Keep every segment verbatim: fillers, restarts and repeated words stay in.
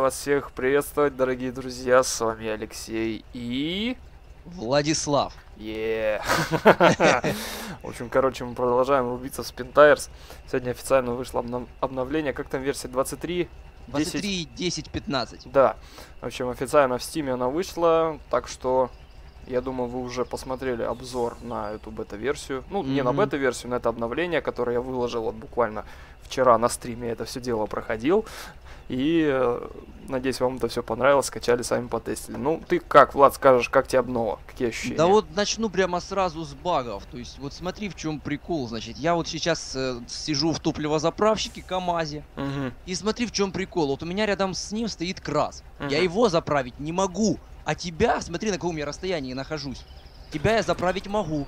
вас всех приветствовать, дорогие друзья. С вами Алексей и... Владислав. Е. В общем, короче, мы продолжаем рубиться в Spintires. Сегодня официально вышло обновление. Как там версия двадцать три? двадцать три, десять, пятнадцать. Да. В общем, официально в Steam она вышла. Так что, я думаю, вы уже посмотрели обзор на эту бета-версию. Ну, mm-hmm. не на бета-версию, на это обновление, которое я выложил вот буквально вчера на стриме. Это все дело проходил. И э, надеюсь, вам это все понравилось, скачали, сами потестили. Ну, ты как, Влад, скажешь, как тебе обнова? Какие ощущения? Да вот начну прямо сразу с багов. То есть, вот смотри, в чем прикол. Значит, я вот сейчас э, сижу в топливозаправщике КамАЗе. Угу. И смотри, в чем прикол. Вот у меня рядом с ним стоит Крас. Угу. Я его заправить не могу. А тебя, смотри, на каком я расстоянии нахожусь. Тебя я заправить могу.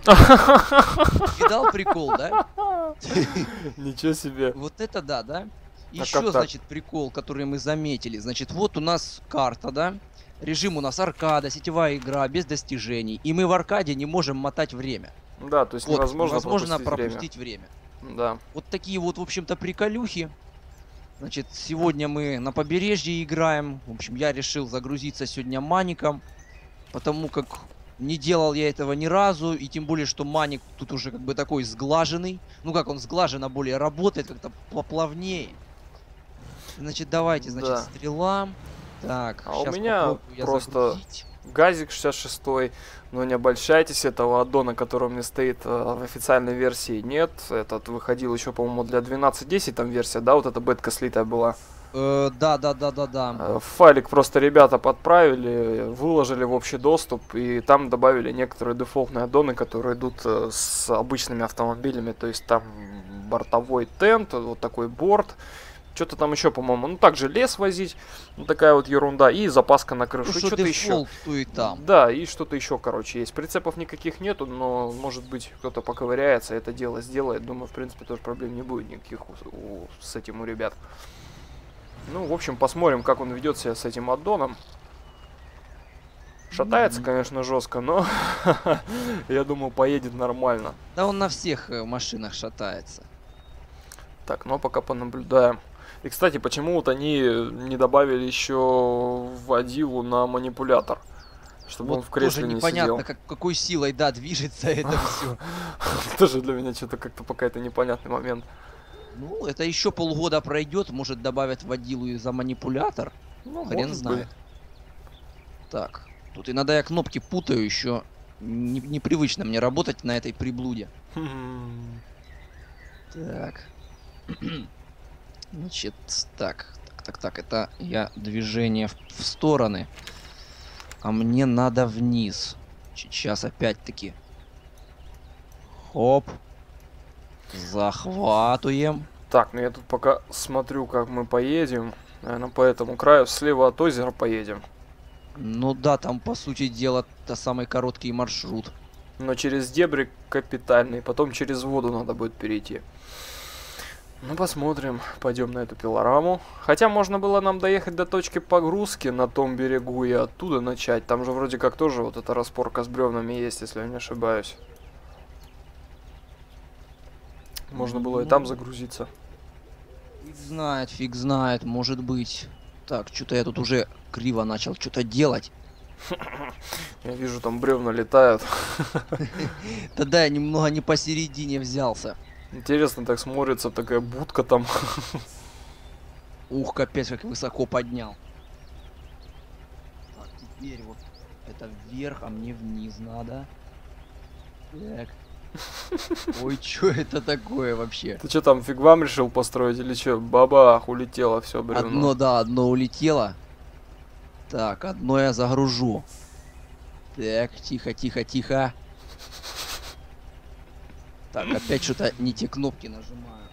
Видал прикол, да? Ничего себе. Вот это да, да? А Еще, значит, прикол, который мы заметили. Значит, вот у нас карта, да? Режим у нас аркада, сетевая игра, без достижений. И мы в аркаде не можем мотать время. Да, то есть вот, невозможно, невозможно пропустить, пропустить время. время. Да. Вот такие вот, в общем-то, приколюхи. Значит, сегодня мы на побережье играем. В общем, я решил загрузиться сегодня маником. Потому как не делал я этого ни разу. И тем более, что маник тут уже как бы такой сглаженный. Ну как, он сглаженно более работает, как-то поплавнее. Значит, давайте, значит, да. Стрела. Так, а у меня просто загрузить. Газик шестьдесят шесть, но не обольщайтесь, этого аддона, который у меня стоит в официальной версии, нет. Этот выходил еще, по-моему, для двенадцать десять там версия, да, вот эта бетка слитая была. Э, да, да, да, да, да. Файлик просто ребята подправили, выложили в общий доступ, и там добавили некоторые дефолтные аддоны, которые идут с обычными автомобилями, то есть там бортовой тент, вот такой борт. Что-то там еще, по-моему, ну также лес возить, ну такая вот ерунда, и запаска на крышу, ну, что-то еще. И там. Да, и что-то еще, короче, есть. Прицепов никаких нету, но, может быть, кто-то поковыряется, это дело сделает. Думаю, в принципе, тоже проблем не будет никаких у, у, с этим у ребят. Ну, в общем, посмотрим, как он ведет себя с этим аддоном. Шатается, mm-hmm. конечно, жестко, но я думаю, поедет нормально. Да он на всех машинах шатается. Так, ну пока понаблюдаем. И, кстати, почему-то они не добавили еще водилу на манипулятор, чтобы вот он в кресле тоже не непонятно, сидел. Как, какой силой, да, движется это все. Тоже для меня что-то как-то пока это непонятный момент. Ну, это еще полгода пройдет, может добавят водилу и за манипулятор. Ну, хрен знает. Так, тут иногда я кнопки путаю, еще не, непривычно мне работать на этой приблуде. Так. Значит, так, так, так, так, это я движение в, в стороны, а мне надо вниз. Сейчас опять-таки. Хоп. Захватываем. Так, ну я тут пока смотрю, как мы поедем. Наверное, по этому краю слева от озера поедем. Ну да, там, по сути дела, это самый короткий маршрут. Но через дебри капитальный, потом через воду надо будет перейти. Ну, посмотрим. Пойдем на эту пилораму. Хотя можно было нам доехать до точки погрузки на том берегу и оттуда начать. Там же вроде как тоже вот эта распорка с бревнами есть, если я не ошибаюсь. Можно было и там загрузиться. Фиг знает, фиг знает, может быть. Так, что-то я тут уже криво начал что-то делать. Я вижу, там бревна летают. Да-да, я немного не посередине взялся. Интересно так смотрится, такая будка там. Ух, капец, как высоко поднял. Так, теперь вот это вверх, а мне вниз надо. Так. Ой, что это такое вообще? Ты что там, фигвам решил построить или что? Бабах, улетело все бревно. Одно, да, одно улетело. Так, одно я загружу. Так, тихо, тихо, тихо. Так, опять что-то не те кнопки нажимаю.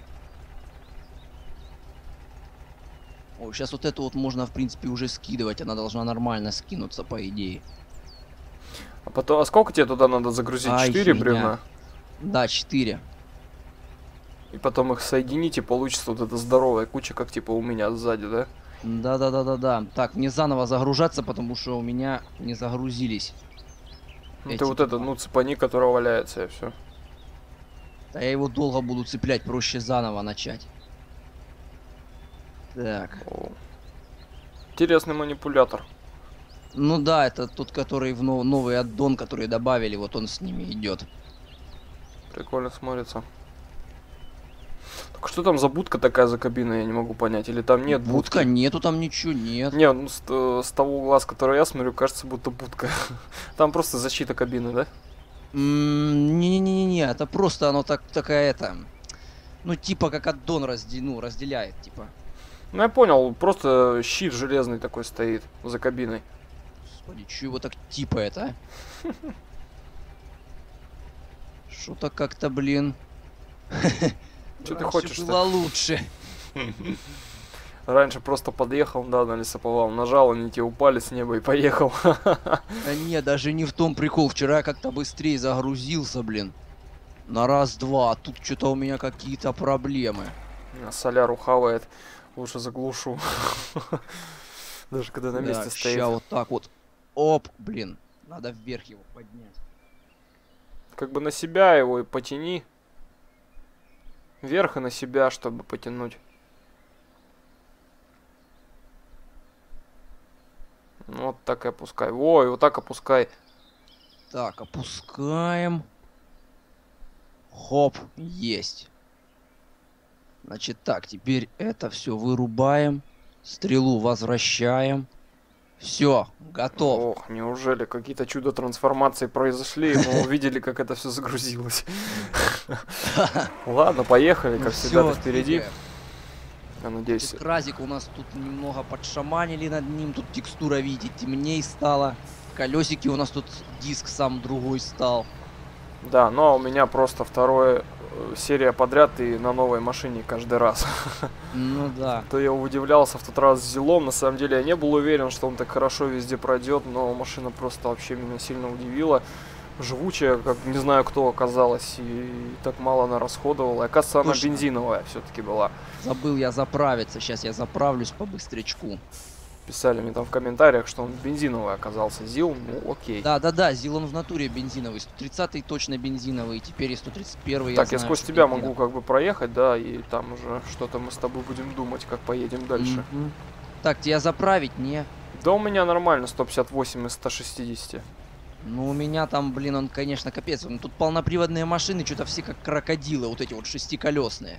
О, сейчас вот эту вот можно, в принципе, уже скидывать. Она должна нормально скинуться, по идее. А потом, а сколько тебе туда надо загрузить? четыре бревна? Да, четыре. И потом их соединить, и получится вот эта здоровая куча, как типа у меня сзади, да? Да-да-да-да-да. Так, мне заново загружаться, потому что у меня не загрузились. Ну ты вот это, ну, цепани, которая валяется, и все. Да я его долго буду цеплять, проще заново начать. Так. О. Интересный манипулятор. Ну да, это тот, который в нов- новый аддон, который добавили, вот он с ними идет. Прикольно смотрится. Так что там за будка такая за кабиной, я не могу понять. Или там нет Будка, будки? нету там ничего, нет. Не, ну с, э, с того угла, с которого я смотрю, кажется, будто будка. Там просто защита кабины, да? М, Не-не-не-не, это просто оно так, такая это... Ну, типа как аддон разде- ну, разделяет, типа. Ну я понял, просто щит железный такой стоит за кабиной. Господи, чё его так типа это, а? Что-то как-то, блин... Чё ты раньше хочешь-то? было лучше. Раньше просто подъехал, да, на лесоповал, нажал, они тебе упали с неба и поехал. Да не, даже не в том прикол. Вчера я как-то быстрее загрузился, блин. На раз-два, а тут что-то у меня какие-то проблемы. А соляру хавает, лучше заглушу. Даже когда на месте Да, стоит. ща вот так вот. Оп, блин. Надо вверх его поднять. Как бы на себя его и потяни. Вверх и на себя, чтобы потянуть. Вот так и опускай. Ой, вот так опускай. Так, опускаем. Хоп, есть. Значит так, теперь это все вырубаем. Стрелу возвращаем. Все, готов. Ох, неужели какие-то чудо трансформации произошли, и мы увидели, как это все загрузилось. Ладно, поехали, как всегда, ты впереди. Я надеюсь. Кразик у нас тут немного подшаманили над ним. Тут текстура, видите, темней стала. Колесики у нас тут диск сам другой стал. Да, но у меня просто вторая серия подряд и на новой машине каждый раз. Ну да. То я удивлялся в тот раз с Зилом. На самом деле я не был уверен, что он так хорошо везде пройдет, но машина просто вообще меня сильно удивила. Живучая, как не знаю кто оказалась, и так мало она расходовала. И, оказывается, она Слушай, бензиновая все-таки была. Забыл я заправиться. Сейчас я заправлюсь по быстрячку. Писали мне там в комментариях, что он бензиновый оказался. Зил, ну окей. Да-да-да, Зил он в натуре бензиновый. сто тридцатый точно бензиновый. Теперь и сто тридцать первый. Так, я, я знаю, сквозь что тебя бензиновый. могу как бы проехать, да, и там уже что-то мы с тобой будем думать, как поедем дальше. Мгм. Так, тебя заправить? Не. Да у меня нормально, сто пятьдесят восемь из ста шестидесяти. Ну, у меня там, блин, он, конечно, капец. Ну, тут полноприводные машины, что-то все как крокодилы, вот эти вот шестиколесные.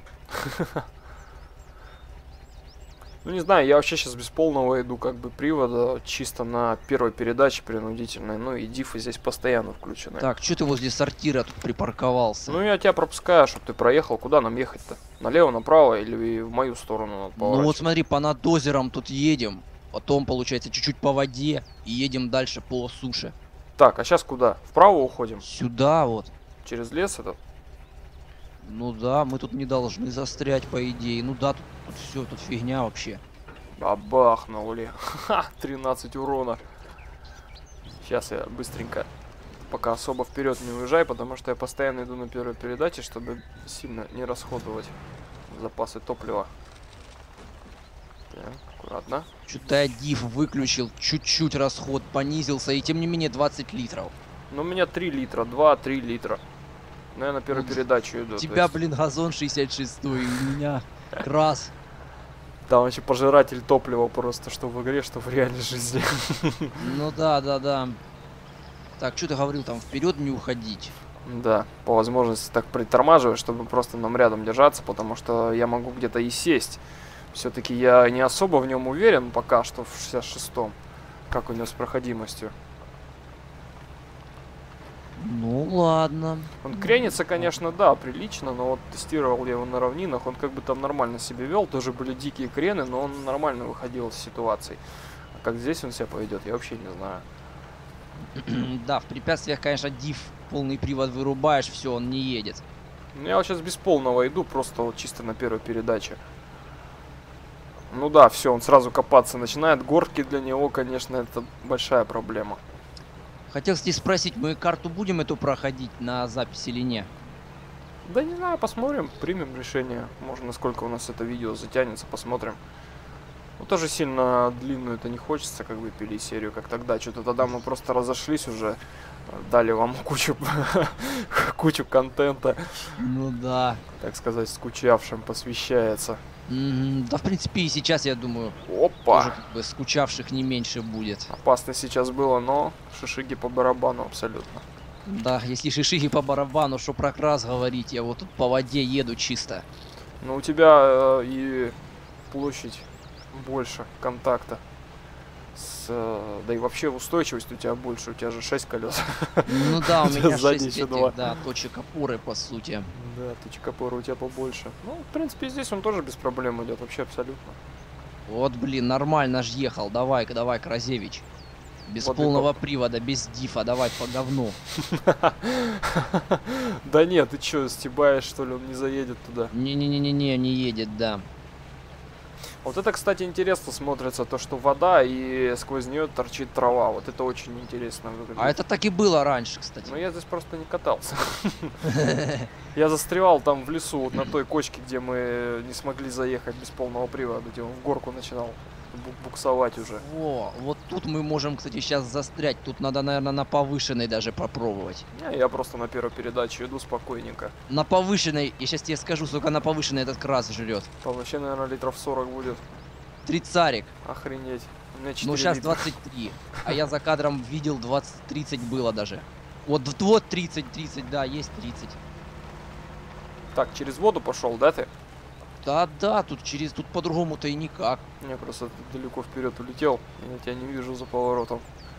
Ну не знаю, я вообще сейчас без полного иду как бы привода, чисто на первой передаче принудительной, ну и дифы здесь постоянно включены. Так, что ты возле сортира тут припарковался? Ну я тебя пропускаю, чтобы ты проехал, куда нам ехать-то? Налево, направо или в мою сторону надо Ну поворачивать? вот смотри, по над озером тут едем, потом, получается, чуть-чуть по воде и едем дальше по суше. Так, а сейчас куда? Вправо уходим? Сюда вот. Через лес этот? Ну да, мы тут не должны застрять, по идее. Ну да, тут, тут все, тут фигня вообще. Бабахнули. Ха, тринадцать урона. Сейчас я быстренько, пока особо вперед не уезжай, потому что я постоянно иду на первой передаче, чтобы сильно не расходовать запасы топлива. Так, аккуратно. Что-то я диф выключил, чуть-чуть расход понизился, и тем не менее двадцать литров. Ну, у меня три литра, два-три литра. Но я на первую Ну, передачу иду. У то тебя, есть блин, газон шестьдесят шестой, у меня крас. Там вообще пожиратель топлива просто, что в игре, что в реальной жизни. Ну да, да, да. Так, что ты говорил, там вперед не уходить? Да, по возможности так притормаживаю, чтобы просто нам рядом держаться, потому что я могу где-то и сесть. Все-таки я не особо в нем уверен пока что в шестьдесят шестом, как у него с проходимостью. Ну ладно. Он кренится, конечно, да, прилично, но вот тестировал я его на равнинах, он как бы там нормально себя вел, тоже были дикие крены, но он нормально выходил из ситуаций. А как здесь он себя поведет, я вообще не знаю. Да, в препятствиях, конечно, диф полный привод вырубаешь, все, он не едет. Ну, я вот сейчас без полного иду, просто вот чисто на первой передаче. Ну да, все, он сразу копаться начинает. Горки для него, конечно, это большая проблема. Хотел здесь спросить, мы карту будем эту проходить на запись или не? Да не знаю, посмотрим, примем решение. Может, насколько у нас это видео затянется, посмотрим. Ну, тоже сильно длинную это не хочется, как бы пили серию, как тогда. Что-то тогда мы просто разошлись уже, дали вам кучу, кучу контента, Ну да. так сказать, скучавшим посвящается. М, Да, в принципе, и сейчас, я думаю, тоже Опа! как бы скучавших не меньше будет. Опасно сейчас было, но шишиги по барабану абсолютно. Да, если шишиги по барабану, что про крас говорить, я вот тут по воде еду чисто. Но у тебя э, и площадь больше контакта. С, э, да и вообще устойчивость у тебя больше, у тебя же шесть колес. Ну да, у меня Сзади шесть еще этих, два. да, точек опоры, по сути. Да, точка опоры у тебя побольше. Ну, в принципе, здесь он тоже без проблем идет, вообще абсолютно. Вот, блин, нормально ж ехал. Давай-ка, давай, Кразевич. Без Вот и полного по- привода, без дифа, давай по говну. Да нет, ты чё, стебаешь, что ли, он не заедет туда? Не-не-не-не, не едет, да. Вот это, кстати, интересно смотрится, то, что вода и сквозь нее торчит трава. Вот это очень интересно выглядит. А это так и было раньше, кстати. Но я здесь просто не катался. Я застревал там в лесу, вот на той кочке, где мы не смогли заехать без полного привода, где он в горку начинал бу- буксовать уже. Во, вот тут мы можем, кстати, сейчас застрять. Тут надо, наверное, на повышенной даже попробовать. Не, я просто на первой передаче иду спокойненько. На повышенной, я сейчас тебе скажу, сколько на повышенной этот крас жрет. Там вообще, наверное, литров сорок будет. Тридцарик. Охренеть. У меня четыре Ну, сейчас литра. двадцать три. А я за кадром видел двадцать-тридцать было даже. Вот, вот тридцать-тридцать, да, есть тридцать. Так, через воду пошел, да ты? Да-да, тут через, тут по-другому-то и никак. Я просто далеко вперед улетел, я тебя не вижу за поворотом.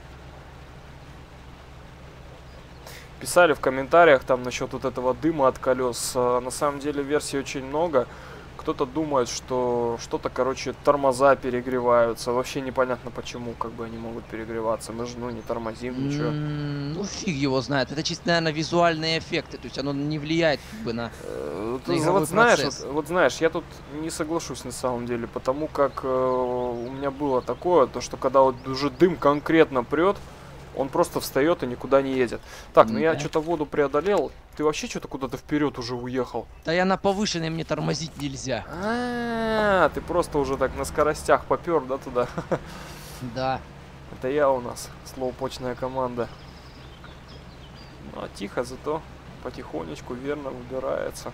Писали в комментариях там насчет вот этого дыма от колес. А, на самом деле версий очень много. Кто-то думает, что что-то, короче, тормоза перегреваются. Вообще непонятно почему, как бы они могут перегреваться. Мы же, ну, не тормозим, ничего. М, Ну, фиг его знает. Это чисто, наверное, визуальные эффекты. То есть оно не влияет как бы на... Э, на ты игровой вот знаешь, процесс. вот, вот знаешь, я тут не соглашусь на самом деле, потому как э, у меня было такое, то что когда вот уже дым конкретно прет, он просто встает и никуда не едет. Так, ну я Да. что-то воду преодолел. Ты вообще что-то куда-то вперед уже уехал. Да я на повышенной, мне тормозить нельзя. А, ты просто уже так на скоростях попер, да, туда? Да. Это я у нас, слоупочная команда. Ну а тихо, зато потихонечку верно выбирается.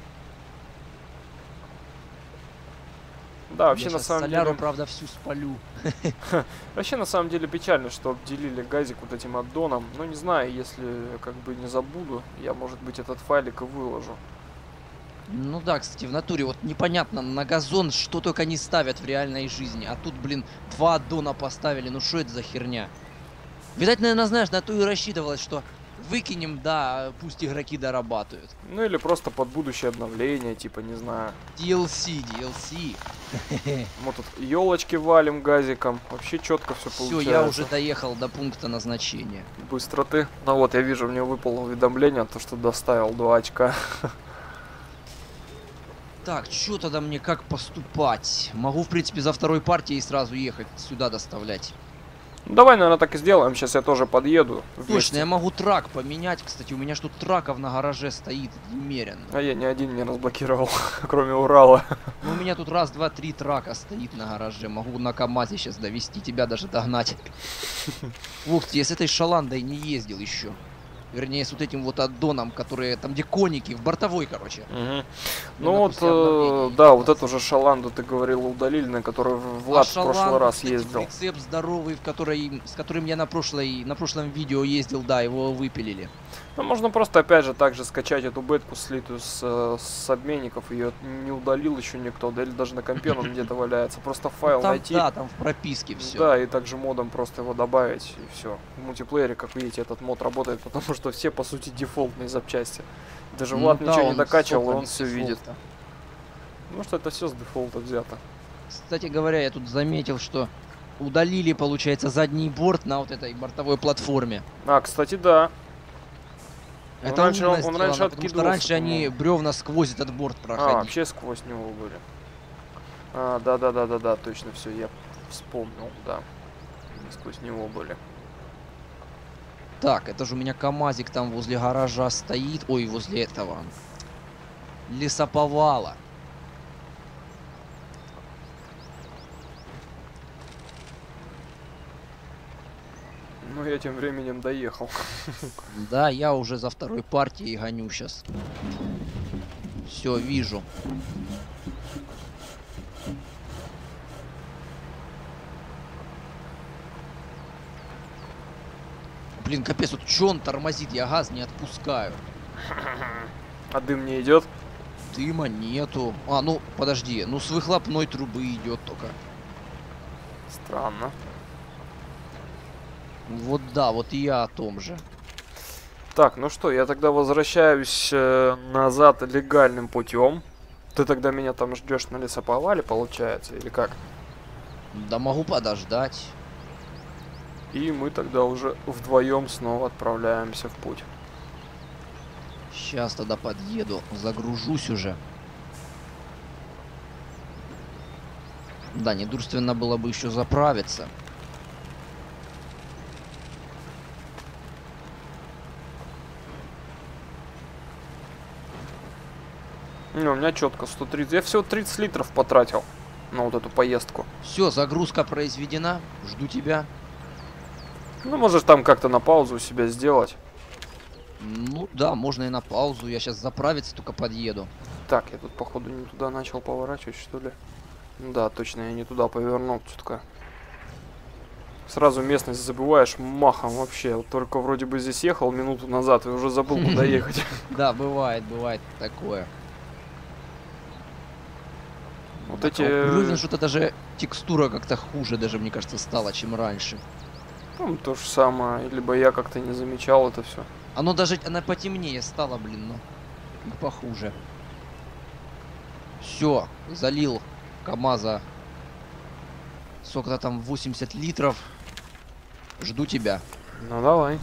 Да, вообще Я на щас самом соляру, деле... правда, всю спалю. Вообще, на самом деле, печально, что обделили газик вот этим аддоном. Но не знаю, если как бы не забуду, я, может быть, этот файлик и выложу. Ну да, кстати, в натуре вот непонятно, на газон что только не ставят в реальной жизни. А тут, блин, два аддона поставили. Ну что это за херня? Видать, наверное, знаешь, на то и рассчитывалось, что выкинем, да, пусть игроки дорабатывают. Ну или просто под будущее обновление, типа, не знаю. ди эл си, ди эл си. Мы тут елочки валим газиком. Вообще четко все Все, получается. я уже доехал до пункта назначения. Быстро ты. Ну вот, я вижу, мне выпало уведомление, то, что доставил два очка. Так, что тогда мне как поступать? Могу, в принципе, за второй партией сразу ехать сюда доставлять. Ну, давай, наверное, так и сделаем. Сейчас я тоже подъеду. Точно, вместе. я могу трак поменять. Кстати, у меня ж тут траков на гараже стоит немерено. А я ни один не разблокировал, кроме Урала. Ну, у меня тут раз, два, три трака стоит на гараже. Могу на КамАЗе сейчас довести, тебя даже догнать. Ух ты, я с этой шаландой не ездил еще. Вернее, с вот этим вот аддоном, которые там, где коники, в бортовой, короче. Угу. Ну, Ну на вот, после э, обновления да, ездил. вот эту же шаланду ты говорил удалили, на которую А Влад в прошлый шаланда, раз кстати, ездил. прицеп здоровый, в который, с которым я на, прошлой, на прошлом видео ездил, да, его выпилили. Ну, можно просто, опять же, также скачать эту бетку, слитую с, э, с обменников. Ее не удалил еще никто, да или даже на компе он где-то валяется. Просто файл Ну, там, найти. да, там в прописке все. Да, и также модом просто его добавить, и все. В мультиплеере, как видите, этот мод работает, потому что все, по сути, дефолтные запчасти. Даже Влад Ну да, ничего не он докачивал, и соком он с все видит. дефолта. Потому что это все с дефолта взято. Кстати говоря, я тут заметил, что удалили, получается, задний борт на вот этой бортовой платформе. А, кстати, да. Он Это раньше- умно он сделано, раньше потому что откидывался, раньше они по-моему. бревна сквозь этот борт А, проходили. вообще сквозь него были. А, да-да-да-да-да, точно все, я вспомнил, да. Они сквозь него были. Так, это же у меня КамАЗик там возле гаража стоит. Ой, возле этого лесоповала. Ну, я тем временем доехал. Да, я уже за второй партией гоню сейчас. Все, вижу. Блин, капец, вот чё он тормозит? Я газ не отпускаю. А дым не идет? Дыма нету. А, ну, подожди. Ну, с выхлопной трубы идет только. Странно. Вот да, вот и я о том же. Так, ну что, я тогда возвращаюсь э, назад легальным путем. Ты тогда меня там ждешь на лесоповале, получается, или как? Да могу подождать. И мы тогда уже вдвоем снова отправляемся в путь. Сейчас тогда подъеду, загружусь уже. Да, недурственно было бы еще заправиться. Не, у меня четко сто тридцать. Я всего тридцать литров потратил на вот эту поездку. Все, загрузка произведена. Жду тебя. Ну, можешь там как-то на паузу у себя сделать. Ну да, можно и на паузу. Я сейчас заправиться только подъеду. Так, я тут, походу, не туда начал поворачивать, что ли? Да, точно, я не туда повернул чутка. Сразу местность забываешь махом вообще. Вот только вроде бы здесь ехал минуту назад и уже забыл, куда ехать. Да, бывает, бывает такое. Вот эти... Уверен, что-то даже текстура как-то хуже даже, мне кажется, стала, чем раньше. Ну, то же самое. Либо я как-то не замечал это все. Оно даже, она потемнее стала, блин, ну. И похуже. Все, залил КамАЗа. Сколько-то там, восемьдесят литров. Жду тебя. Ну, давай.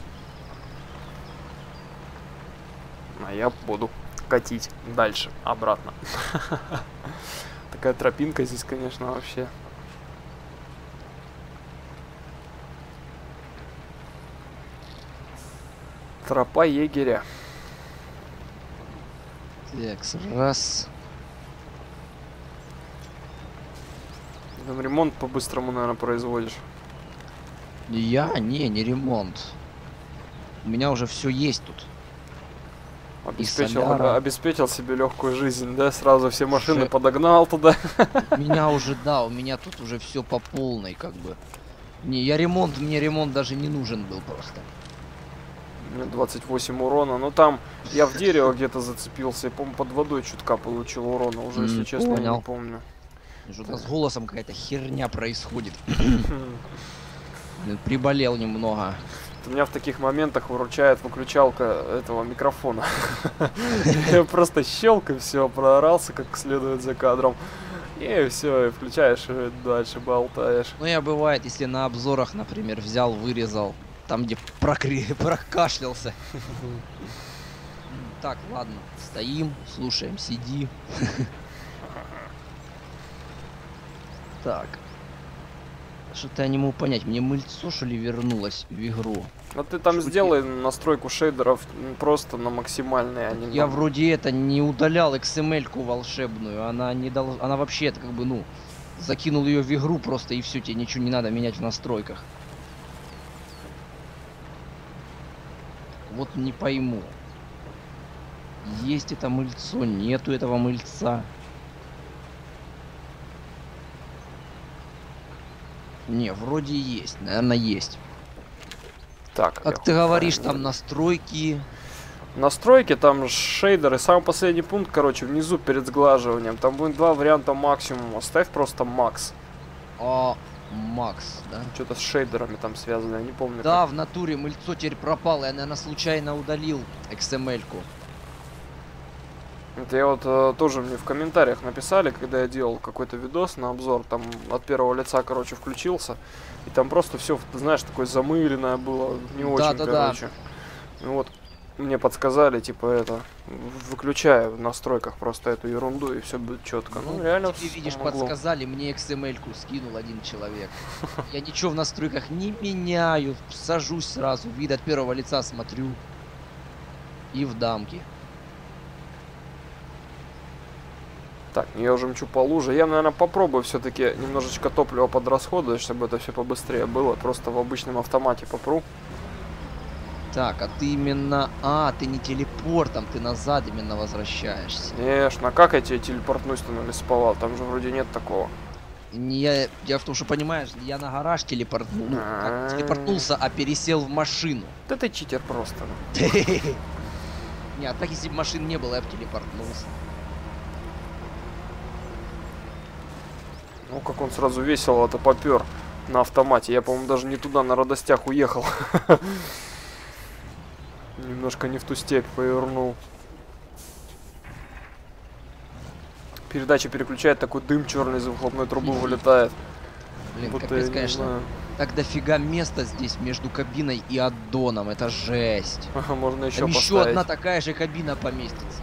А я буду катить дальше, обратно. Такая тропинка здесь, конечно, вообще. Тропа егеря. Так, раз. Там ремонт по-быстрому, наверное, производишь. Я? Не, не ремонт. У меня уже все есть тут. Обеспечил, соляра. обеспечил себе легкую жизнь, да? Сразу все машины Уже... подогнал туда. У меня уже, да, у меня тут уже все по полной, как бы. Не, я ремонт, мне ремонт даже не нужен был просто. Мне двадцать восемь урона, но там я в дерево где-то зацепился, и, по-моему, под водой чутка получил урона, уже, если честно, я не помню. Что-то с голосом какая-то херня происходит. Приболел немного. У меня в таких моментах выручает выключалка этого микрофона. Я просто щелк и все, проорался как следует за кадром. И все, и включаешь, и дальше болтаешь. Ну, я бывает, если на обзорах, например, взял, вырезал, там, где прокри... прокашлялся. Так, ладно, стоим, слушаем, сиди. Так. Что-то я не могу понять, мне мыльцо, что ли, вернулось в игру? А ты там Что сделай настройку шейдеров просто на максимальные, а не Я на... вроде это не удалял икс эм эль-ку волшебную, она не дол... она вообще это как бы, ну, закинул ее в игру просто и все, тебе ничего не надо менять в настройках. Вот не пойму. Есть это мыльцо, нету этого мыльца. Не, вроде есть, наверное, есть. Так, Как ты говоришь, там настройки. Настройки, там шейдеры, самый последний пункт, короче, внизу перед сглаживанием. Там будет два варианта максимума. Ставь просто макс. А, Макс, да? Что-то с шейдерами там связано, я не помню. Да, как. в натуре мыльцо теперь пропало, я, наверное, случайно удалил икс эм эль-ку. Это я вот э, тоже мне в комментариях написали, когда я делал какой-то видос на обзор, там от первого лица, короче, включился, и там просто все, знаешь, такое замыленное было, не Да, очень, да, короче. да. Ну вот, мне подсказали, типа, это, выключаю в настройках просто эту ерунду, и все будет четко. Ну, Ну, реально тебе, видишь, помогло. подсказали, мне икс эм эль-ку скинул один человек. Я ничего в настройках не меняю, сажусь сразу, вид от первого лица смотрю. И в дамки. Так, я уже мчу по луже. Я, наверное, попробую все-таки немножечко топлива подрасходовать, чтобы это все побыстрее было. Просто в обычном автомате попру. Так, а ты именно... А, ты не телепортом, ты назад именно возвращаешься. Конечно, а как я тебе телепортнусь-то на лесоповал? Там же вроде нет такого. Не, я, дело в том, что, понимаешь, я на гараж телепортнул, ну, как, телепортнулся, а пересел в машину. Да ты читер просто. Нет, так если бы машин не было, я бы телепортнулся. Ну, как он сразу весело-то попер на автомате. Я, по-моему, даже не туда, на радостях уехал. Немножко не в ту степь повернул. Передача переключает, такой дым черный из выхлопной трубы вылетает. Блин, Вот капец, конечно. Так дофига места здесь между кабиной и аддоном. Это жесть. Ага, можно еще Там поставить. еще одна такая же кабина поместится.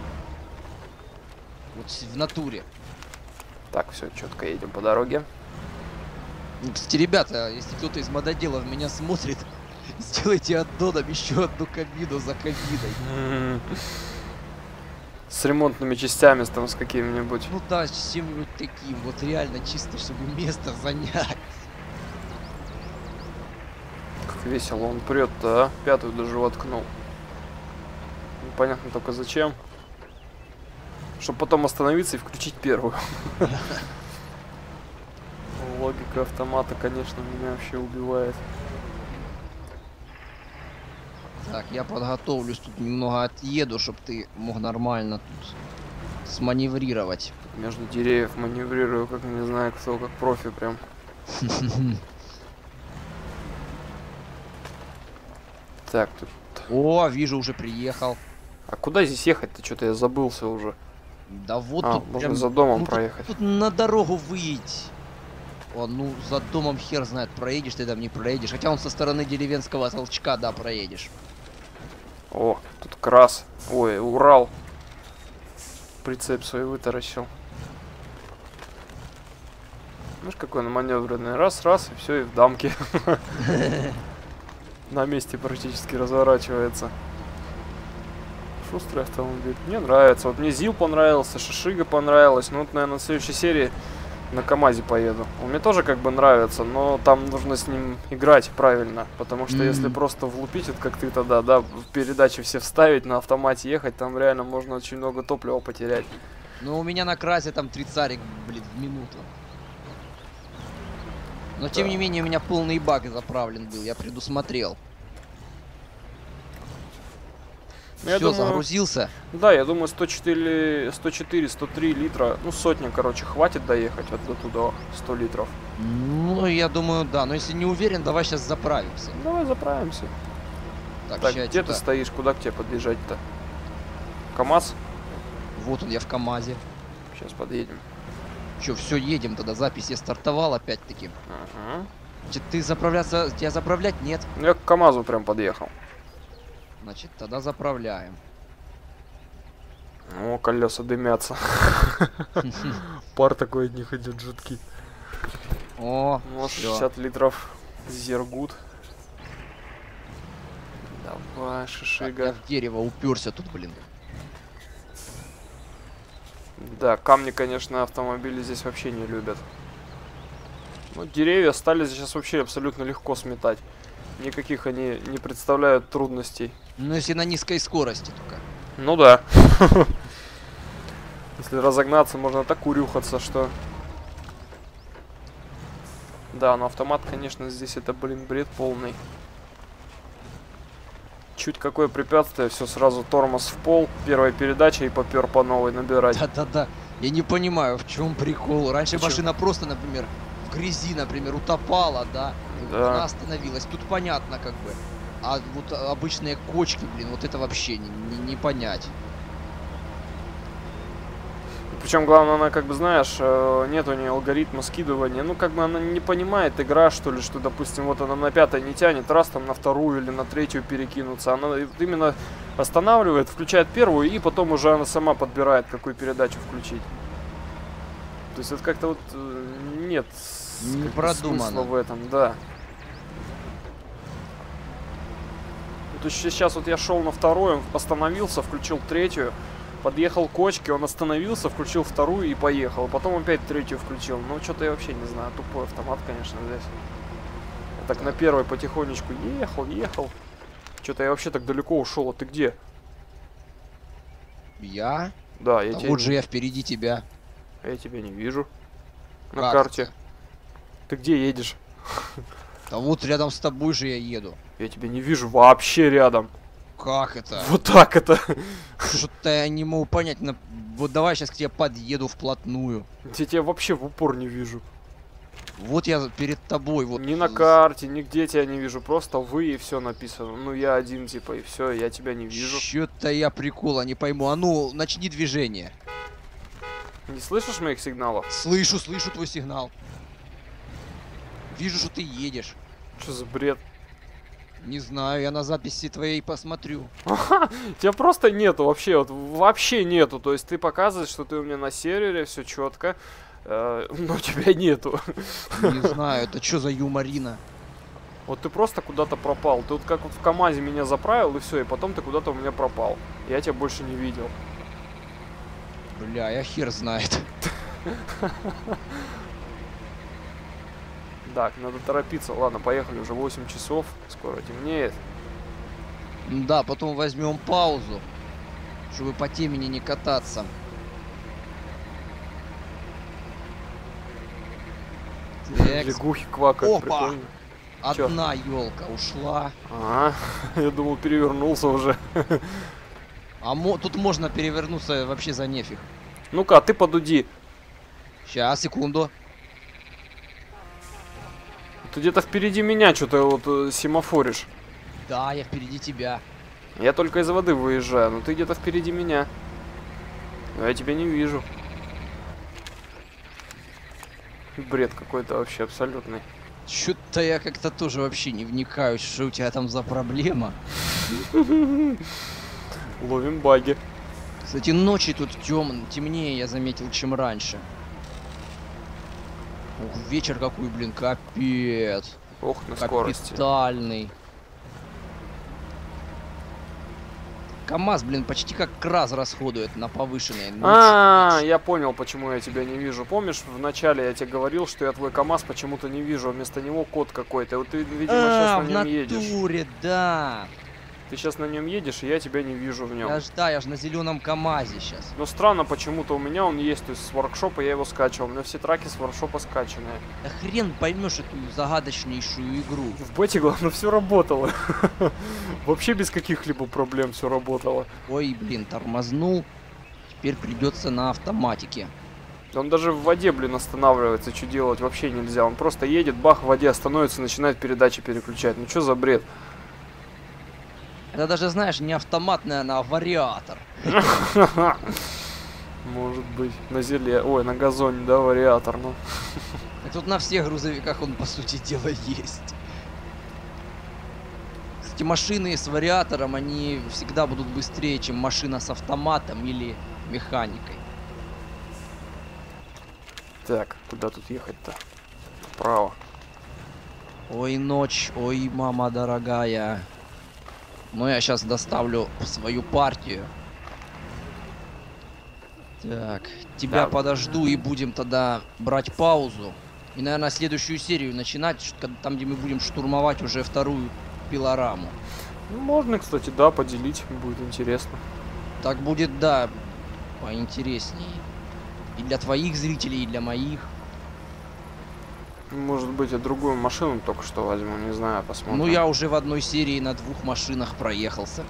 Вот в натуре. Так, все, четко едем по дороге. Ну, кстати, ребята, если кто-то из мододелов меня смотрит, сделайте аддоном еще одну кабину за кабиной. С ремонтными частями, там, с какими-нибудь. Ну да, с чем-нибудь таким. Вот реально чисто, чтобы место занять. Как весело он прет-то, а? Пятую даже воткнул. Непонятно только зачем. Чтобы потом остановиться и включить первую. Логика автомата, конечно, меня вообще убивает. Так, я подготовлюсь, тут немного отъеду, чтобы ты мог нормально тут сманеврировать. Между деревьев маневрирую, как не знаю кто, как профи прям. Так, тут... О, вижу, уже приехал. А куда здесь ехать-то? Что-то я забылся уже. Да вот а, тут можно прям... за домом ну, проехать. Тут, тут на дорогу выйти. О, ну за домом хер знает, проедешь ты там, не проедешь. Хотя он со стороны деревенского толчка, да, проедешь. О, тут крас. Ой, Урал. Прицеп свой вытаращил. Знаешь, какой он маневренный. Раз, раз, и все, и в дамке. На месте практически разворачивается. Шустрый автомобиль. Мне нравится. Вот мне Зил понравился, Шишига понравилась. Ну, вот, наверное, на следующей серии на КамАЗе поеду. Он мне тоже как бы нравится, но там нужно с ним играть правильно. Потому что mm-hmm. если просто влупить, вот как ты тогда, да, в передачи все вставить, на автомате ехать, там реально можно очень много топлива потерять. Ну, у меня на красе там тридцарик, блин, в минуту. Но, тем да. не менее, у меня полный баг заправлен был, я предусмотрел. Я Все, думаю, загрузился? Да, я думаю, сто четыре, сто четыре, сто три литра, ну, сотня, короче, хватит доехать вот до туда, сто литров. Ну, я думаю, да, но если не уверен, давай сейчас заправимся. Давай заправимся. Так, так где ты стоишь, куда к тебе подъезжать-то? КамАЗ? Вот он, я в КамАЗе. Сейчас подъедем. Че, все, едем тогда, запись я стартовал опять-таки. Ага. Значит, ты заправляться, тебя заправлять нет? Я к КамАЗу прям подъехал. Значит, тогда заправляем. О, колеса дымятся. Пар такой от них идет жуткий. О, вот шестьдесят литров Зергут. Давай, Шишига. Я в дерево уперся тут, блин. Да, камни, конечно, автомобили здесь вообще не любят. Ну, деревья стали сейчас вообще абсолютно легко сметать. Никаких они не представляют трудностей. Ну, если на низкой скорости только. Ну да. Если разогнаться, можно так урюхаться, что... Да, но автомат, конечно, здесь это, блин, бред полный. Чуть какое препятствие, все сразу тормоз в пол, первая передача и попер по новой набирать. Да-да-да. Я не понимаю, в чем прикол. Раньше Почему? машина просто, например, в грязи, например, утопала, да? Да. Она остановилась. Тут понятно, как бы. А вот обычные кочки, блин, вот это вообще не, не, не понять. Причем, главное, она, как бы, знаешь, нет у нее алгоритма скидывания. Ну, как бы она не понимает, игра, что ли, что, допустим, вот она на пятой не тянет, раз там на вторую или на третью перекинуться. Она именно останавливает, включает первую, и потом уже она сама подбирает, какую передачу включить. То есть это как-то вот нет не продумано смысла в этом, да. То есть сейчас вот я шел на вторую, остановился, включил третью. Подъехал к кочке, он остановился, включил вторую и поехал. Потом опять третью включил. Ну, что-то я вообще не знаю. Тупой автомат, конечно, здесь. Я так на первой потихонечку ехал, ехал. Что-то я вообще так далеко ушел. А ты где? Я? Да, я да тебя... Вот же я впереди тебя. Я тебя не вижу. На Как карте. это? Ты где едешь? Да вот рядом с тобой же я еду. Я тебя не вижу вообще рядом. Как это? Вот так это. Что-то я не могу понять. На- Вот давай сейчас к тебе подъеду вплотную. Я тебя вообще в упор не вижу. Вот я перед тобой. Вот. Ни на карте, нигде тебя не вижу. Просто вы и все написано. Ну я один типа и все, я тебя не вижу. Что-то я прикола не пойму. А ну, начни движение. Не слышишь моих сигналов? Слышу, слышу твой сигнал. Вижу, что ты едешь. Что за бред? Не знаю, я на записи твоей посмотрю. Тебя просто нету вообще, вот вообще нету. То есть ты показываешь, что ты у меня на сервере, все четко, э, но тебя нету. Не знаю, это что за юморина? Вот ты просто куда-то пропал. Ты вот как вот в КамАЗе меня заправил и все, и потом ты куда-то у меня пропал. Я тебя больше не видел. Бля, я хер знает. Так, надо торопиться. Ладно, поехали, уже восемь часов, скоро темнеет. Да, потом возьмем паузу, чтобы по темени не кататься. Так, Лягухи квакают, Опа! прикольно. Чё? одна елка ушла. А, я думал, перевернулся уже. А мо- тут можно перевернуться вообще за нефиг. Ну-ка, ты подуди. Сейчас, секунду. Ты где-то впереди меня что-то вот э, семафоришь. Да, я впереди тебя. Я только из воды выезжаю, но ты где-то впереди меня. А я тебя не вижу. Бред какой-то вообще абсолютный. Чё-то я как-то тоже вообще не вникаю, что у тебя там за проблема. Ловим баги. Кстати, ночи тут тем, темнее, я заметил, чем раньше. Ух, вечер какой, блин, капец. Ох, на скорости. Капитальный. КамАЗ, блин, почти как КРАЗ расходует на повышенной. Ну, А, чуть-чуть. я понял, почему я тебя не вижу. Помнишь, в начале я тебе говорил, что я твой КамАЗ почему-то не вижу, а вместо него код какой-то. Вот ты, видимо, А, сейчас в на нем едешь. натуре, да. Ты сейчас на нем едешь, и я тебя не вижу в нем. Я ж, да, я же на зеленом КамАЗе сейчас. Но странно, почему-то у меня он есть, то есть с воркшопа я его скачивал. У меня все траки с воркшопа скачанные. Да хрен поймешь эту загадочнейшую игру. В бете, главное, все работало. Вообще без каких-либо проблем все работало. Ой, блин, тормознул. Теперь придется на автоматике. Он даже в воде, блин, останавливается, что делать вообще нельзя. Он просто едет, бах, в воде остановится, начинает передачи переключать. Ну что за бред? Это даже, знаешь, не автомат, наверное, а вариатор. Может быть. На зеле. Ой, на газоне, да, вариатор, ну. Так тут на всех грузовиках он, по сути дела, есть. Кстати, машины с вариатором, они всегда будут быстрее, чем машина с автоматом или механикой. Так, куда тут ехать-то? Вправо. Ой, ночь, ой, мама дорогая. Ну, я сейчас доставлю свою партию. Так, тебя Да. подожду и будем тогда брать паузу. И, наверное, следующую серию начинать, ш- там, где мы будем штурмовать уже вторую пилораму. Ну, можно, кстати, да, поделить, будет интересно. Так будет, да, поинтереснее. И для твоих зрителей, и для моих. Может быть, я другую машину только что возьму, не знаю, посмотрим. Ну, я уже в одной серии на двух машинах проехался.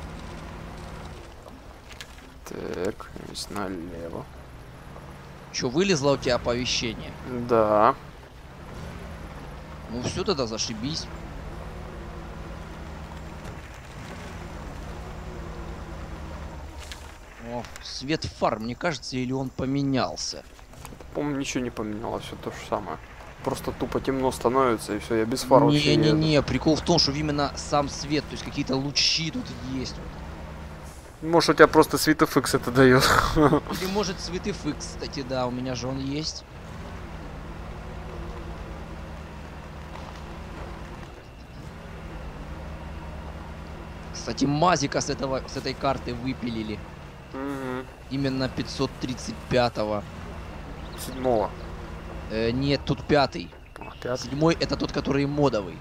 Так, здесь налево. Че, вылезло у тебя оповещение? Да. Ну, все тогда зашибись. О, свет фар, мне кажется, или он поменялся? По-моему, ничего не поменялось, все то же самое. Просто тупо темно становится, и все, я без фар вообще еду. Не-не-не, прикол в том, что именно сам свет, то есть какие-то лучи тут есть. Может, у тебя просто SweetFX это дает. Или может SweetFX, кстати, да, у меня же он есть. Кстати, Мазика с, этого, с этой карты выпилили. Угу. Именно пятьсот тридцать пятого. Седьмого. Э, нет, тут пятый. А, пятый. Седьмой это тот, который модовый.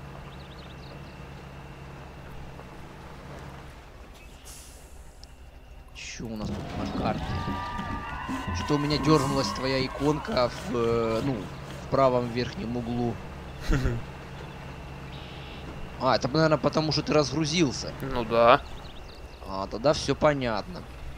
Что у нас тут на карте? Что-то у меня дернулась твоя иконка в, э, ну, в правом верхнем углу. А, это, наверное, потому что ты разгрузился. Ну да. А, тогда все понятно.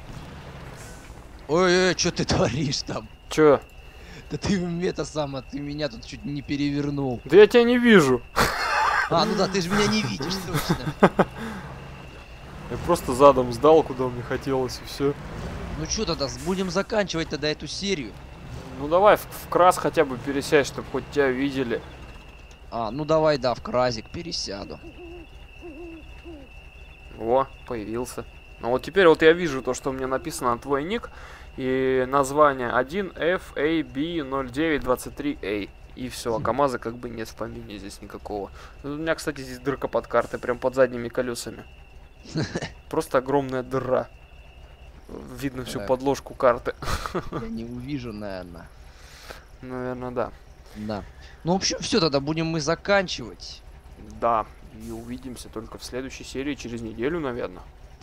Ой-ой, что ты творишь там? Чё? Да ты это самое, ты меня тут чуть не перевернул. Да я тебя не вижу. А, ну да, ты же меня не видишь, точно. Я просто задом сдал, куда мне хотелось, и все. Ну что тогда, будем заканчивать тогда эту серию. Ну давай в, в крас хотя бы пересядь, чтобы хоть тебя видели. А, ну давай, да, в кразик пересяду. О, появился. Ну вот теперь вот я вижу то, что у меня написано твой ник и название один эф эй би ноль девять двадцать три эй. И все, а КамАЗа как бы нет в помине здесь никакого. У меня, кстати, здесь дырка под картой, прям под задними колесами. Просто огромная дыра. Видно всю подложку карты. Я не увижу, наверное. Наверное, да. Да. Ну, в общем, все, тогда будем мы заканчивать. Да, и увидимся только в следующей серии через неделю, наверное.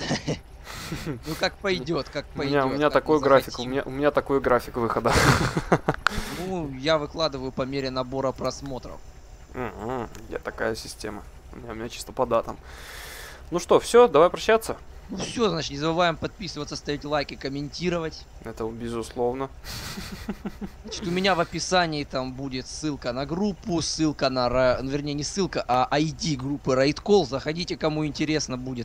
Ну, как пойдет, как У меня, у меня такой график, у меня, у меня такой график выхода. Ну, я выкладываю по мере набора просмотров. Угу, я такая система. У меня, у меня чисто по датам. Ну что, все, давай прощаться. Ну все, значит, не забываем подписываться, ставить лайки, комментировать. Это безусловно. Значит, у меня в описании там будет ссылка на группу, ссылка на, вернее, не ссылка, а ай ди группы RaidCall. Заходите, кому интересно будет.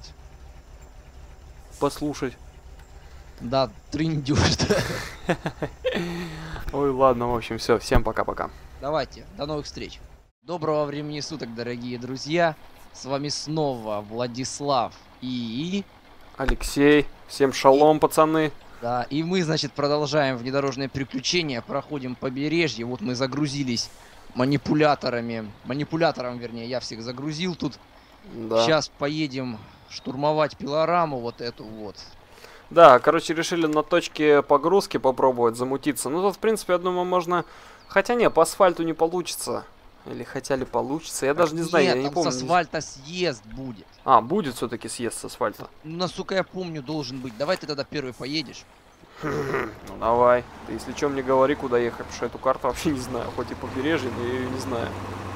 Послушать. Да, трындёшь, да. Ой, ладно, в общем, все, всем пока-пока. Давайте, до новых встреч. Доброго времени суток, дорогие друзья. С вами снова Владислав и... Алексей. Всем шалом, и... пацаны. Да, и мы, значит, продолжаем внедорожные приключения, проходим побережье. Вот мы загрузились манипуляторами, манипулятором, вернее, я всех загрузил тут. Да. Сейчас поедем штурмовать пилораму вот эту вот. Да, короче, решили на точке погрузки попробовать замутиться. Ну, тут, в принципе, я думаю, можно... Хотя не, по асфальту не получится. Или хотя ли получится, я даже не знаю, Нет, я не там помню. с асфальта съезд будет. А, будет все-таки съезд с асфальта. Ну, насколько я помню, должен быть. Давай ты тогда первый поедешь. Ну давай. Ты если что, мне говори, куда ехать, потому что эту карту вообще не знаю. Хоть и побережье, но я ее не знаю.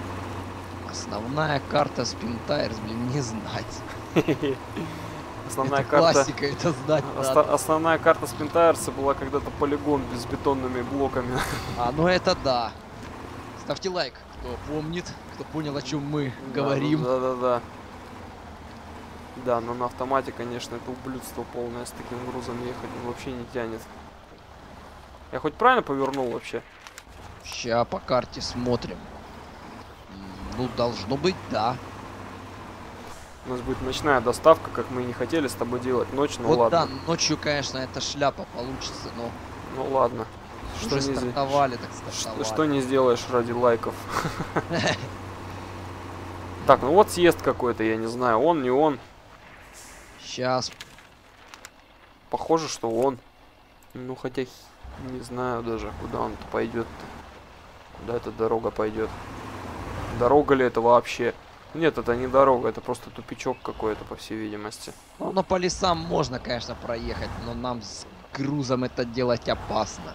Основная карта Spintires, блин, не знать. Основная это карта... классика, это знать Оста... надо. Основная карта Spintires была когда-то полигон с бетонными блоками. А, ну это да. Ставьте лайк, кто помнит, кто понял, о чем мы да, говорим. Да, да, да. Да, но на автомате, конечно, это ублюдство полное, с таким грузом ехать вообще не тянет. Я хоть правильно повернул вообще? Ща по карте смотрим. Ну, должно быть, да. У нас будет ночная доставка, как мы и не хотели с тобой делать. Ночь, ну вот ладно. Да, ночью, конечно, это шляпа получится, но... Ну ладно. Что Что не стартовали, так стартовали. Что, что не сделаешь ради лайков. Так, ну вот съезд какой-то, я не знаю, он, не он. Сейчас. Похоже, что он. Ну, хотя не знаю даже, куда он-то пойдет-то. Куда эта дорога пойдет. Дорога ли это вообще? Нет, это не дорога, это просто тупичок какой-то, по всей видимости. Ну, но по лесам можно, конечно, проехать, но нам с грузом это делать опасно.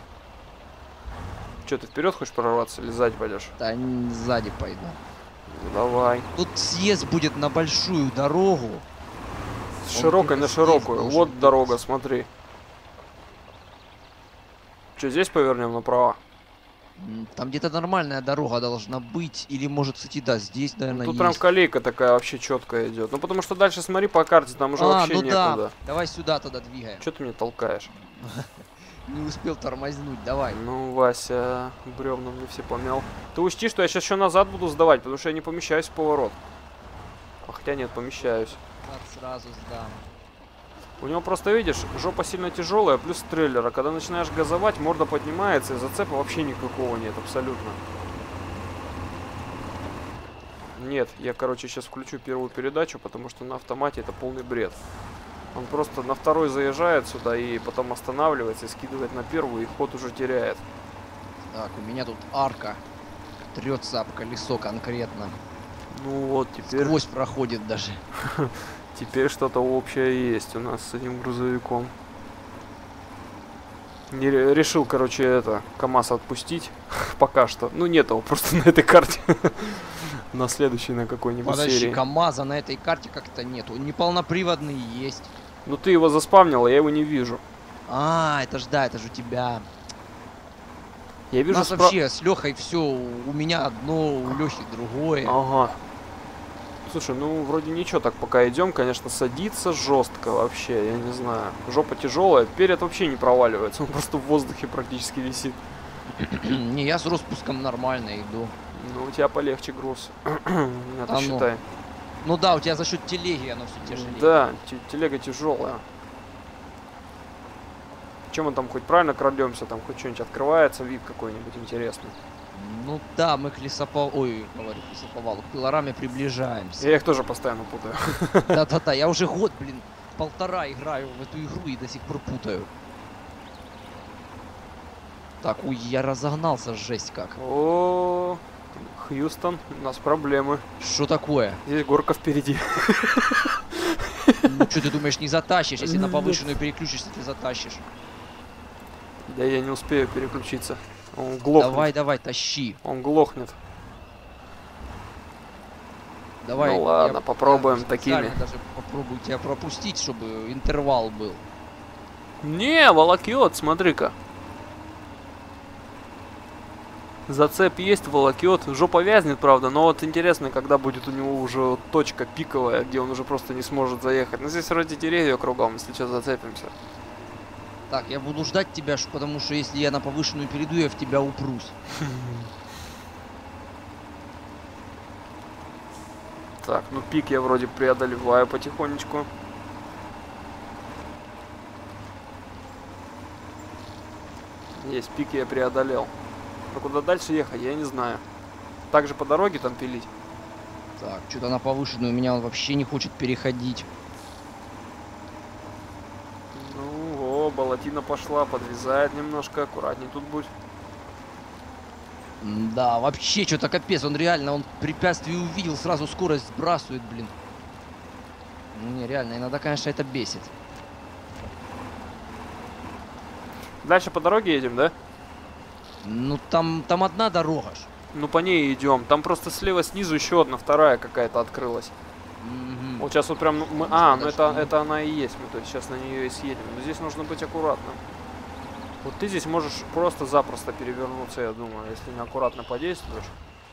Че, ты вперед хочешь прорваться или сзади пойдешь? Да, сзади пойду. Ну, давай. Тут съезд будет на большую дорогу. С широкой на широкую. Вот быть. Дорога, смотри. Че, здесь повернем направо? Там где-то нормальная дорога должна быть. Или может, кстати, да, здесь, наверное, ну, тут есть. прям колейка такая вообще четкая идет. Ну, потому что дальше смотри по карте, там уже а, вообще ну некуда. Да. Давай сюда тогда двигаем. Че ты меня толкаешь? Не успел тормознуть, давай. Ну, Вася, бревна мне все помял. Ты учти, что я сейчас еще назад буду сдавать, потому что я не помещаюсь в поворот. А хотя нет, помещаюсь. Назад сразу сдам. У него просто, видишь, жопа сильно тяжелая, плюс трейлер. А когда начинаешь газовать, морда поднимается, и зацепа вообще никакого нет, абсолютно. Нет, я, короче, сейчас включу первую передачу, потому что на автомате это полный бред. Он просто на второй заезжает сюда и потом останавливается и скидывает на первую, и ход уже теряет. Так, у меня тут арка. Трется об колесо конкретно. Ну вот, теперь... Сквозь проходит даже. Теперь что-то общее есть у нас с этим грузовиком. Не ре- решил, короче, это, КамАЗ отпустить пока что. Ну, нет его просто на этой карте. На следующей, на какой-нибудь Подожди, серии. КамАЗа на этой карте как-то нету. Он неполноприводный есть. Ну, ты его заспавнил, а я его не вижу. А, это ж да, это же у тебя. Я У вижу нас спра- вообще с Лехой все, у меня одно, у Лехи другое. Ага. Слушай, ну вроде ничего, так пока идем, конечно, садится жестко вообще, я не знаю. Жопа тяжелая, перед вообще не проваливается, он просто в воздухе практически висит. Не, я с распуском нормально иду. Ну у тебя полегче груз. Это А ну. считай. Ну да, у тебя за счет телеги оно все тяжелее. Да, те- телега тяжелая. Чем мы там хоть правильно крадемся, там хоть что-нибудь открывается, вид какой-нибудь интересный. Ну да, мы к лесопов... Ой, говорю, к лесоповалу, к пилораме приближаемся. Я их тоже постоянно путаю. Да-да-да, я уже год, блин, полтора играю в эту игру и до сих пор путаю. Так, ой, я разогнался, жесть как. О, Хьюстон, у нас проблемы. Что такое? Здесь горка впереди. Ну что ты думаешь, не затащишь? Если на повышенную переключишься, ты затащишь. Да я не успею переключиться. Он глохнет. Давай, давай, тащи. Он глохнет. Давай. Ну ладно, я- попробуем я такими. специально даже попробую тебя пропустить, чтобы интервал был. Не, волокет, смотри-ка. Зацеп есть, волокет. Жопа вязнет, правда, но вот интересно, когда будет у него уже вот точка пиковая, где он уже просто не сможет заехать. Но здесь вроде деревья кругом, если что, зацепимся. Так, я буду ждать тебя, ш- потому что если я на повышенную перейду, я в тебя упрусь. Так, ну пик я вроде преодолеваю потихонечку. Есть, пик я преодолел. Но куда дальше ехать, я не знаю. Также по дороге там пилить. Так, что-то на повышенную меня он вообще не хочет переходить. Ну, о, болотина пошла, подрезает немножко, аккуратней тут будь. Да, вообще что-то капец, он реально, он препятствие увидел, сразу скорость сбрасывает, блин. Ну не, реально, иногда, конечно, это бесит. Дальше по дороге едем, да? Ну там, там одна дорога ж. Ну по ней идем. Там просто слева снизу еще одна вторая какая-то открылась. Мгм. Вот сейчас вот прям ну, мы. А, ну это, Подожди. это она и есть. Мы то есть сейчас на нее и съедем. Но здесь нужно быть аккуратным. Вот ты здесь можешь просто-запросто перевернуться, я думаю, если неаккуратно подействуешь.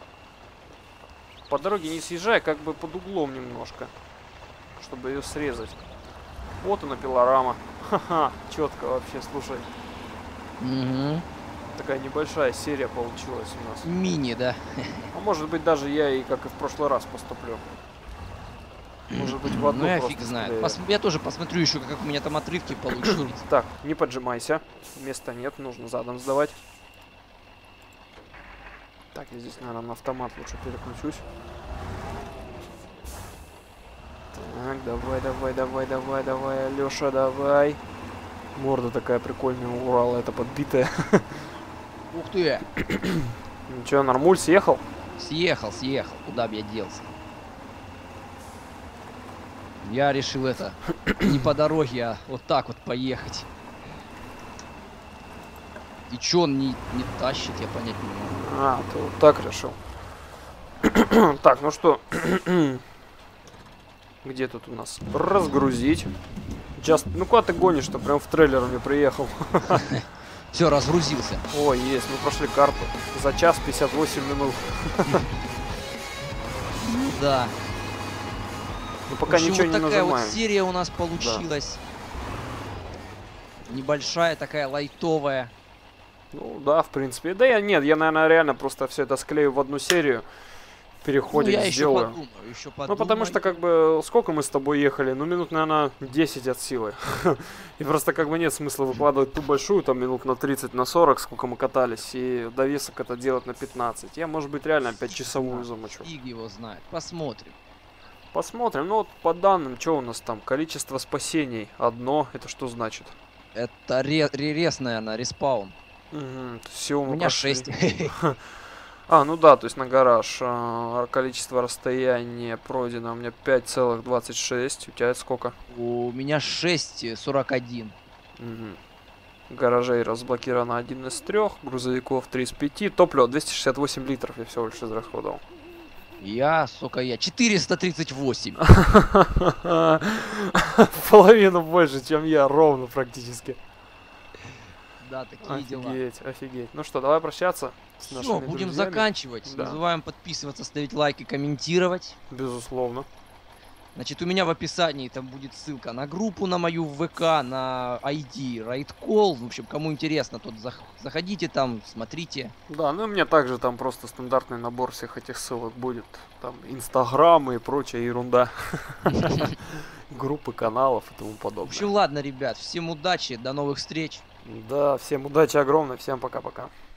По дороге не съезжай, как бы под углом немножко, чтобы ее срезать. Вот она пилорама. Ха-ха, четко вообще, слушай. Мгм. Такая небольшая серия получилась у нас. Мини, да. А может быть даже я и как и в прошлый раз поступлю. Может быть в одну Ну я просто фиг знает. стреляю. Пос- Я тоже посмотрю еще, как у меня там отрывки получились. Так, не поджимайся. Места нет, нужно задом сдавать. Так, я здесь, наверное, на автомат лучше переключусь. Так, давай, давай, давай, давай, давай, Алёша, давай. Морда такая прикольная у Урала, это подбитая. Ух ты! Ну чё, нормуль, съехал? Съехал, съехал. Куда бы я делся? Я решил это не по дороге, а вот так вот поехать. И чё он не, не тащит, я понять не могу. А, ты вот так решил. Так, ну что? Где тут у нас? Разгрузить. Just... Ну куда ты гонишь-то? Прям в трейлер мне приехал. Все, разгрузился. О, есть, мы прошли карту. За час пятьдесят восемь минут. Ну да. Ну пока В общем, ничего вот не такая нажимаем. вот серия у нас получилась. Небольшая такая, лайтовая. Ну да, в принципе. Да я нет, я, наверное, реально просто все это склею в одну серию. Переходик Ну, я еще сделаю. подумаю, еще подумаю. Ну, потому что, как бы, сколько мы с тобой ехали? Ну, минут, наверное, десять от силы. И просто, как бы, нет смысла выкладывать ту большую, там, минут на тридцать, на сорок, сколько мы катались, и довесок это делать на пятнадцать. Я, может быть, реально опять часовую замучу. Фиг его знает. Посмотрим. Посмотрим. Ну, вот по данным, что у нас там? Количество спасений одно. Это что значит? Это ре ререс, наверное, респаун. Угу. Всего У мы меня прошли. шесть. А, ну да, то есть на гараж. А, количество расстояния пройдено у меня пять целых двадцать шесть. У тебя это сколько? У меня шесть сорок один. Угу. гаражей разблокировано один из трех, грузовиков три из пяти, топлива двести шестьдесят восемь литров я всего лишь израсходовал. Я, сука, я четыреста тридцать восемь. Половину больше, чем я, ровно практически. Да, такие дела. Офигеть, офигеть. Ну что, давай прощаться с Все, нашими будем друзьями. заканчивать. Да. Не забываем подписываться, ставить лайки, комментировать. Безусловно. Значит, у меня в описании там будет ссылка на группу, на мою в ВК, на ай ди RaidCall. В общем, кому интересно, тот зах- заходите там, смотрите. Да, ну и мне также там просто стандартный набор всех этих ссылок будет. Там Инстаграмы и прочая ерунда. Группы каналов и тому В подобное. общем, ладно, ребят, всем удачи, до новых встреч. Да, всем удачи огромной, всем пока-пока.